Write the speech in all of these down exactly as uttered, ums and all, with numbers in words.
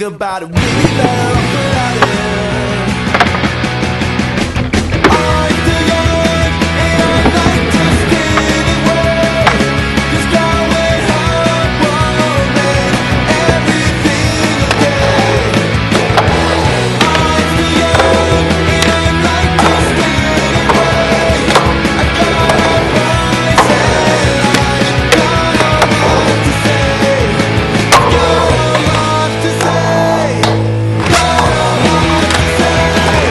about it. We'll be better off without it. I'm still young and I'd like to give it away. Just going home, rolling everything okay. I'm still young and I'd like to give it away. I got a voice and I got a lot to say. Got a lot to say. Got a lot to say.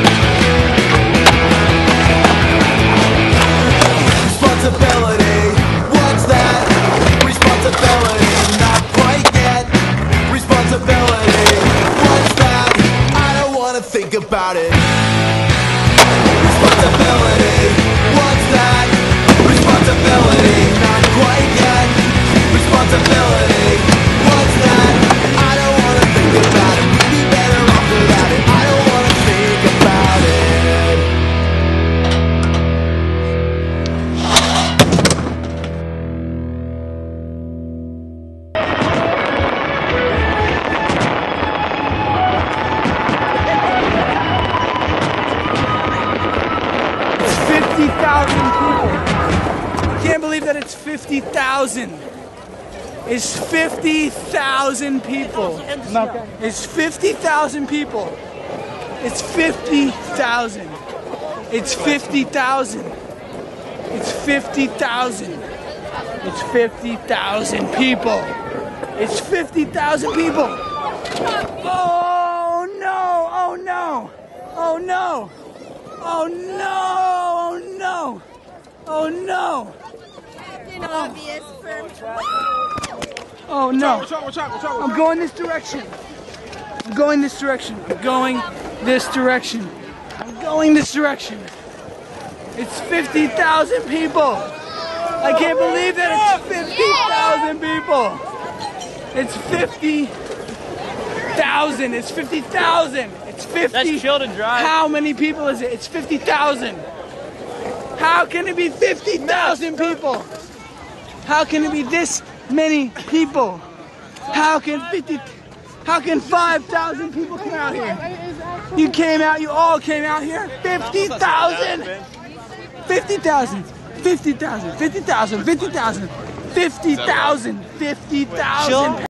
Responsibility, what's that? Responsibility, not quite yet. Responsibility, what's that? I don't wanna think about it. Responsibility, what's that? Responsibility, not quite yet. Responsibility, what's that? I don't wanna think about it. We'd be better off without it. I don't wanna think about it. fifty thousand people. Can't believe that it's fifty thousand. It's fifty thousand people. It's fifty thousand people. It's fifty thousand. It's fifty thousand. It's fifty thousand. It's fifty thousand people. It's fifty thousand people. Oh no! Oh no! Oh no! Oh no! Oh no! Oh no! Captain Obvious from. Oh no! I'm going this direction. I'm going this direction. I'm going this direction. I'm going this direction. It's fifty thousand people. I can't believe that it's fifty thousand people. It's fifty thousand. It's fifty thousand. It's fifty. That's Children Drive. How many people is it? It's fifty thousand. How can it be fifty thousand people? How can it be this many people? How can fifty? How can five thousand people come out here? You came out. You all came out here. Fifty thousand. Fifty thousand. Fifty thousand. Fifty thousand. Fifty thousand. Fifty thousand. Fifty thousand.